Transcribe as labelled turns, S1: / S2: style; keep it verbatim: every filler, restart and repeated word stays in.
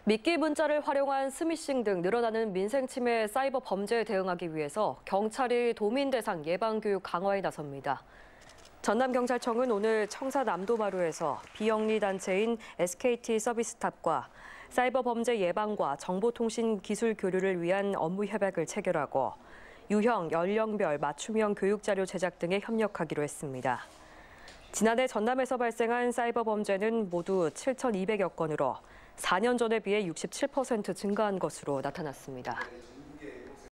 S1: 미끼 문자를 활용한 스미싱 등 늘어나는 민생 침해 사이버 범죄에 대응하기 위해서 경찰이 도민 대상 예방 교육 강화에 나섭니다. 전남경찰청은 오늘 청사 남도마루에서 비영리 단체인 에스케이티 서비스탑과 사이버 범죄 예방과 정보통신 기술 교류를 위한 업무 협약을 체결하고 유형, 연령별 맞춤형 교육 자료 제작 등에 협력하기로 했습니다. 지난해 전남에서 발생한 사이버 범죄는 모두 칠천이백여 건으로 사 년 전에 비해 육십칠 퍼센트 증가한 것으로 나타났습니다.